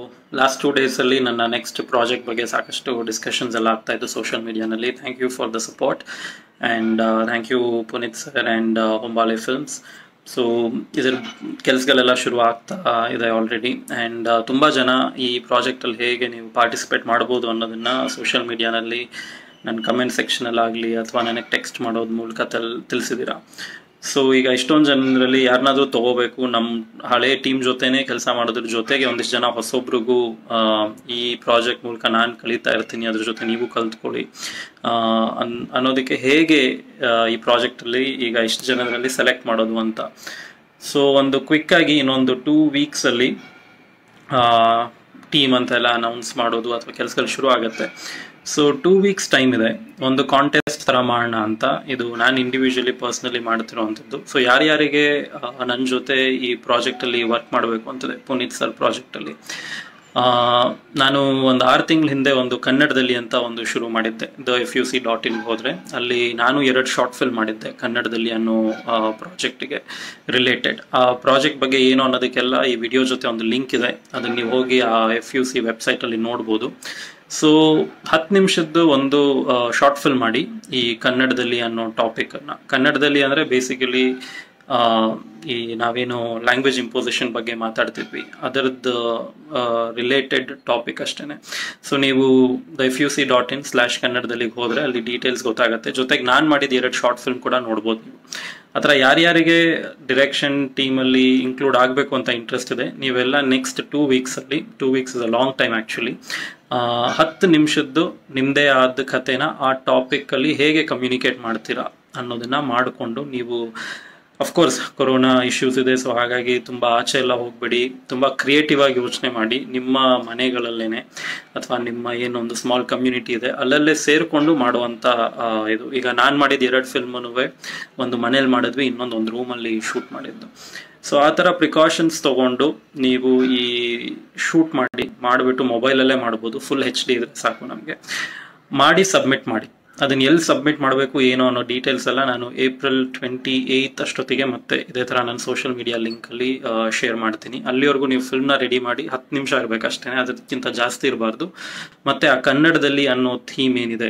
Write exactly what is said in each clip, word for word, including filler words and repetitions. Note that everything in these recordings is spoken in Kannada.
ಲಾಸ್ಟ್ ಟೂ ಡೇಸಲ್ಲಿ ನನ್ನ ನೆಕ್ಸ್ಟ್ ಪ್ರಾಜೆಕ್ಟ್ ಬಗ್ಗೆ ಸಾಕಷ್ಟು ಡಿಸ್ಕಷನ್ಸ್ ಎಲ್ಲ ಆಗ್ತಾ ಇತ್ತು ಸೋಷಿಯಲ್ ಮೀಡಿಯಾನಲ್ಲಿ. Thank you for the support and thank you Puneeth sir and Hombale films. So ಇದರ ಕೆಲಸಗಳೆಲ್ಲ ಶುರು ಆಗ್ತಾ ಇದೆ ಆಲ್ರೆಡಿ ಆ್ಯಂಡ್ ತುಂಬ ಜನ ಈ ಪ್ರಾಜೆಕ್ಟಲ್ಲಿ ಹೇಗೆ ನೀವು ಪಾರ್ಟಿಸಿಪೇಟ್ ಮಾಡ್ಬೋದು ಅನ್ನೋದನ್ನು ಸೋಷಿಯಲ್ ಮೀಡಿಯಾನಲ್ಲಿ ನನ್ನ ಕಮೆಂಟ್ ಸೆಕ್ಷನಲ್ಲಾಗಲಿ ಅಥವಾ ನನಗೆ ಟೆಕ್ಸ್ಟ್ ಮಾಡೋದ್ರ ಮೂಲಕ ತಲ್ ತಿಳಿಸಿದ್ದೀರಾ. ಸೊ ಈಗ ಇಷ್ಟೊಂದು ಜನರಲ್ಲಿ ಯಾರನ್ನಾದ್ರೂ ತಗೋಬೇಕು, ನಮ್ಮ ಹಳೆ ಟೀಮ್ ಜೊತೆನೇ ಕೆಲಸ ಮಾಡೋದ್ರ ಜೊತೆಗೆ ಒಂದಿಷ್ಟು ಜನ ಹೊಸೊಬ್ರಿಗೂ ಈ ಪ್ರಾಜೆಕ್ಟ್ ಮೂಲಕ ನಾನು ಕಲಿತಾ ಇರ್ತೀನಿ, ಅದ್ರ ಜೊತೆ ನೀವು ಕಲ್ತ್ಕೊಳ್ಳಿ ಅನ್ ಅನ್ನೋದಕ್ಕೆ ಹೇಗೆ ಈ ಪ್ರಾಜೆಕ್ಟಲ್ಲಿ ಈಗ ಇಷ್ಟು ಜನರಲ್ಲಿ ಸೆಲೆಕ್ಟ್ ಮಾಡೋದು ಅಂತ. ಸೊ ಒಂದು ಕ್ವಿಕ್ಕಾಗಿ ಇನ್ನೊಂದು ಟೂ ವೀಕ್ಸಲ್ಲಿ ಟೀಮ್ ಅಂತೆಲ್ಲ ಅನೌನ್ಸ್ ಮಾಡೋದು ಅಥವಾ ಕೆಲಸಗಳು ಶುರು ಆಗುತ್ತೆ. ಸೊ ಟೂ ವೀಕ್ಸ್ ಟೈಮ್ ಇದೆ. ಒಂದು ಕಾಂಟೆಸ್ಟ್ ಥರ ಮಾಡೋಣ ಅಂತ. ಇದು ನಾನು ಇಂಡಿವಿಜುವಲಿ ಪರ್ಸ್ನಲಿ ಮಾಡ್ತಿರೋವಂಥದ್ದು. ಸೊ ಯಾರ್ಯಾರಿಗೆ ನನ್ನ ಜೊತೆ ಈ ಪ್ರಾಜೆಕ್ಟಲ್ಲಿ ವರ್ಕ್ ಮಾಡಬೇಕು ಅಂತದೆ, ಪುನೀತ್ ಸರ್ ಪ್ರಾಜೆಕ್ಟಲ್ಲಿ ನಾನು ಒಂದು ಆರು ತಿಂಗಳ ಹಿಂದೆ ಒಂದು ಕನ್ನಡದಲ್ಲಿ ಅಂತ ಒಂದು ಶುರು ಮಾಡಿದ್ದೆ. The F U C dot ಇನ್ಗೆ ಹೋದರೆ ಅಲ್ಲಿ ನಾನು ಎರಡು ಶಾರ್ಟ್ ಫಿಲ್ಮ್ ಮಾಡಿದ್ದೆ ಕನ್ನಡದಲ್ಲಿ ಅನ್ನೋ ಪ್ರಾಜೆಕ್ಟಿಗೆ ರಿಲೇಟೆಡ್. ಆ ಪ್ರಾಜೆಕ್ಟ್ ಬಗ್ಗೆ ಏನು ಅನ್ನೋದಕ್ಕೆಲ್ಲ ಈ ವಿಡಿಯೋ ಜೊತೆ ಒಂದು ಲಿಂಕ್ ಇದೆ, ಅದನ್ನು ನೀವು ಹೋಗಿ ಆ ಎಫ್ ಯು ಸಿ ವೆಬ್ಸೈಟಲ್ಲಿ ನೋಡ್ಬೋದು. ಸೊ ಹತ್ತು ನಿಮಿಷದ್ದು ಒಂದು ಶಾರ್ಟ್ ಫಿಲ್ಮ್ ಮಾಡಿ ಈ ಕನ್ನಡದಲ್ಲಿ ಅನ್ನೋ ಟಾಪಿಕನ್ನು. ಕನ್ನಡದಲ್ಲಿ ಅಂದರೆ ಬೇಸಿಕಲಿ ಈ ನಾವೇನು ಲ್ಯಾಂಗ್ವೇಜ್ ಇಂಪೋಸಿಷನ್ ಬಗ್ಗೆ ಮಾತಾಡ್ತಿದ್ವಿ ಅದರದ್ದು ರಿಲೇಟೆಡ್ ಟಾಪಿಕ್ ಅಷ್ಟೇ. ಸೊ ನೀವು the F U C dot in slash ಕನ್ನಡದಲ್ಲಿ ಹೋದರೆ ಅಲ್ಲಿ ಡೀಟೇಲ್ಸ್ ಗೊತ್ತಾಗುತ್ತೆ. ಜೊತೆಗೆ ನಾನು ಮಾಡಿದ ಎರಡು ಶಾರ್ಟ್ ಫಿಲ್ಮ್ ಕೂಡ ನೋಡ್ಬೋದು ನೀವು. ಆ ಥರ ಯಾರ್ಯಾರಿಗೆ ಡಿರೆಕ್ಷನ್ ಟೀಮಲ್ಲಿ ಇನ್ಕ್ಲೂಡ್ ಆಗಬೇಕು ಅಂತ ಇಂಟ್ರೆಸ್ಟ್ ಇದೆ, ನೀವೆಲ್ಲ ನೆಕ್ಸ್ಟ್ ಟೂ ವೀಕ್ಸಲ್ಲಿ, two weeks is a long time actually, ಹತ್ತು ನಿಮಿಷದ್ದು ನಿಮ್ಮದೇ ಆದ ಕಥೆನ ಆ ಟಾಪಿಕಲ್ಲಿ ಹೇಗೆ ಕಮ್ಯುನಿಕೇಟ್ ಮಾಡ್ತೀರಾ ಅನ್ನೋದನ್ನು ಮಾಡಿಕೊಂಡು ನೀವು, ಅಫ್ಕೋರ್ಸ್ ಕೊರೋನಾ ಇಶ್ಯೂಸ್ ಇದೆ, ಸೊ ಹಾಗಾಗಿ ತುಂಬ ಆಚೆ ಎಲ್ಲ ಹೋಗಬೇಡಿ, ತುಂಬ ಕ್ರಿಯೇಟಿವ್ ಆಗಿ ಯೋಚನೆ ಮಾಡಿ ನಿಮ್ಮ ಮನೆಗಳಲ್ಲೇ ಅಥವಾ ನಿಮ್ಮ ಏನೊಂದು ಸ್ಮಾಲ್ ಕಮ್ಯುನಿಟಿ ಇದೆ ಅಲ್ಲಲ್ಲೇ ಸೇರಿಕೊಂಡು ಮಾಡುವಂಥ ಇದು. ಈಗ ನಾನು ಮಾಡಿದ ಎರಡು ಫಿಲ್ಮೂ ಒಂದು ಮನೇಲಿ ಮಾಡಿದ್ವಿ, ಇನ್ನೊಂದು ಒಂದು ರೂಮಲ್ಲಿ ಶೂಟ್ ಮಾಡಿದ್ದು. ಸೊ ಆ ಥರ ಪ್ರಿಕಾಷನ್ಸ್ ತೊಗೊಂಡು ನೀವು ಈ ಶೂಟ್ ಮಾಡಿ ಮಾಡಿಬಿಟ್ಟು ಮೊಬೈಲಲ್ಲೇ ಮಾಡ್ಬೋದು, ಫುಲ್ ಹೆಚ್ ಡಿ ಇದ್ರೆ ಸಾಕು ನಮಗೆ, ಮಾಡಿ ಸಬ್ಮಿಟ್ ಮಾಡಿ. ಅದನ್ನು ಎಲ್ಲಿ ಸಬ್ಮಿಟ್ ಮಾಡಬೇಕು ಏನೋ ಅನ್ನೋ ಡೀಟೇಲ್ಸ್ ಎಲ್ಲ ನಾನು ಏಪ್ರಿಲ್ ಟ್ವೆಂಟಿ ಏಯ್ತ್ ಅಷ್ಟೊತ್ತಿಗೆ ಮತ್ತೆ ಇದೇ ಥರ ನಾನು ಸೋಷಿಯಲ್ ಮೀಡಿಯಾ ಲಿಂಕಲ್ಲಿ ಶೇರ್ ಮಾಡ್ತೀನಿ. ಅಲ್ಲಿವರೆಗೂ ನೀವು ಫಿಲ್ಮ್ನ ರೆಡಿ ಮಾಡಿ, ಹತ್ತು ನಿಮಿಷ ಇರಬೇಕಷ್ಟೇ, ಅದಕ್ಕಿಂತ ಜಾಸ್ತಿ ಇರಬಾರ್ದು. ಮತ್ತು ಆ ಕನ್ನಡದಲ್ಲಿ ಅನ್ನೋ ಥೀಮ್ ಏನಿದೆ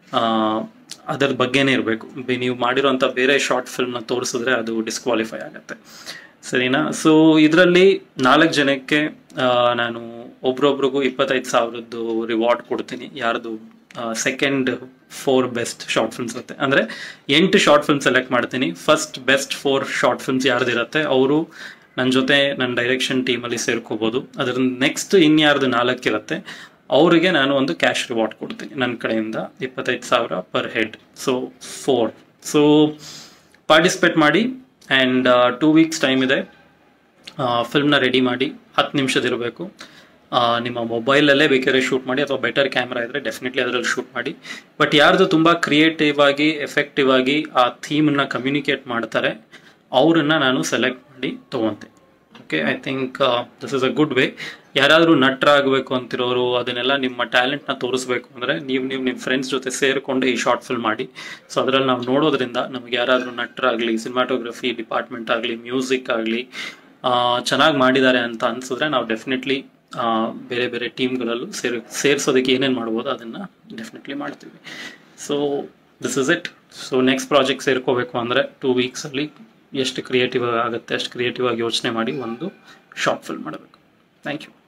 ಅದರ ಬಗ್ಗೆನೇ ಇರಬೇಕು. ನೀವು ಮಾಡಿರೋಂಥ ಬೇರೆ ಶಾರ್ಟ್ ಫಿಲ್ಮ್ನ ತೋರಿಸಿದ್ರೆ ಅದು ಡಿಸ್ಕ್ವಾಲಿಫೈ ಆಗುತ್ತೆ, ಸರಿನಾ? ಸೊ ಇದರಲ್ಲಿ ನಾಲ್ಕು ಜನಕ್ಕೆ ನಾನು ಒಬ್ರೊಬ್ರಿಗೂ ಇಪ್ಪತ್ತೈದು ಸಾವಿರದ್ದು ರಿವಾರ್ಡ್ ಕೊಡ್ತೀನಿ. ಯಾರ್ದು second four best short films ಇರುತ್ತೆ, ಅಂದರೆ ಎಂಟು ಶಾರ್ಟ್ ಫಿಲ್ಮ್ ಸೆಲೆಕ್ಟ್ ಮಾಡ್ತೀನಿ. First best four short films ಯಾರ್ದಿರುತ್ತೆ ಅವರು ನನ್ನ ಜೊತೆ ನನ್ನ ಡೈರೆಕ್ಷನ್ ಟೀಮಲ್ಲಿ ಸೇರ್ಕೋಬೋದು. ಅದರ ನೆಕ್ಸ್ಟ್ ಇನ್ಯಾರ್ದು ನಾಲ್ಕು ಇರುತ್ತೆ ಅವರಿಗೆ ನಾನು ಒಂದು ಕ್ಯಾಶ್ ರಿವಾರ್ಡ್ ಕೊಡ್ತೀನಿ ನನ್ನ ಕಡೆಯಿಂದ, ಇಪ್ಪತ್ತೈದು ಸಾವಿರ per head. So four. So participate ಮಾಡಿ ಆ್ಯಂಡ್ ಟೂ ವೀಕ್ಸ್ ಟೈಮ್ ಇದೆ. ಫಿಲ್ಮ್ನ ರೆಡಿ ಮಾಡಿ, ಹತ್ತು ನಿಮಿಷದಿರಬೇಕು. ನಿಮ್ಮ ಮೊಬೈಲಲ್ಲೇ ಬೇಕಾದ್ರೆ ಶೂಟ್ ಮಾಡಿ ಅಥವಾ ಬೆಟರ್ ಕ್ಯಾಮ್ರಾ ಇದ್ದರೆ ಡೆಫಿನೆಟ್ಲಿ ಅದರಲ್ಲಿ ಶೂಟ್ ಮಾಡಿ. ಬಟ್ ಯಾರ್ದು ತುಂಬ ಕ್ರಿಯೇಟಿವ್ ಆಗಿ ಎಫೆಕ್ಟಿವ್ ಆಗಿ ಆ ಥೀಮನ್ನು ಕಮ್ಯುನಿಕೇಟ್ ಮಾಡ್ತಾರೆ ಅವರನ್ನು ನಾನು ಸೆಲೆಕ್ಟ್ ಮಾಡಿ ತೊಗೊತೀನಿ. Okay, I think this is a good way. ಯಾರಾದರೂ ನಟರಾಗಬೇಕು ಅಂತಿರೋರು, ಅದನ್ನೆಲ್ಲ ನಿಮ್ಮ ಟ್ಯಾಲೆಂಟ್ನ ತೋರಿಸ್ಬೇಕು ಅಂದರೆ ನೀವು ನೀವು ನಿಮ್ಮ ಫ್ರೆಂಡ್ಸ್ ಜೊತೆ ಸೇರಿಕೊಂಡು ಈ ಶಾರ್ಟ್ ಫಿಲ್ಮ್ ಮಾಡಿ. ಸೊ ಅದರಲ್ಲಿ ನಾವು ನೋಡೋದ್ರಿಂದ ನಮಗೆ ಯಾರಾದರೂ ನಟರಾಗಲಿ, ಸಿನಿಮಾಟೋಗ್ರಫಿ ಡಿಪಾರ್ಟ್ಮೆಂಟ್ ಆಗಲಿ, ಮ್ಯೂಸಿಕ್ ಆಗಲಿ ಚೆನ್ನಾಗಿ ಮಾಡಿದ್ದಾರೆ ಅಂತ ಅನಿಸಿದ್ರೆ ನಾವು ಡೆಫಿನೆಟ್ಲಿ ಬೇರೆ ಬೇರೆ ಟೀಮ್ಗಳಲ್ಲೂ ಸೇರಿ ಸೇರಿಸೋದಕ್ಕೆ ಏನೇನು ಮಾಡ್ಬೋದು ಅದನ್ನು ಡೆಫಿನೆಟ್ಲಿ ಮಾಡ್ತೀವಿ. So this is it. So next project ಸೇರ್ಕೋಬೇಕು ಅಂದರೆ ಟೂ ವೀಕ್ಸಲ್ಲಿ ಎಷ್ಟು ಕ್ರಿಯೇಟಿವ್ ಆಗುತ್ತೆ ಅಷ್ಟು ಕ್ರಿಯೇಟಿವ್ ಆಗಿ ಯೋಚನೆ ಮಾಡಿ ಒಂದು ಶಾರ್ಟ್ ಫಿಲ್ಮ್ ಮಾಡಬೇಕು. Thank you.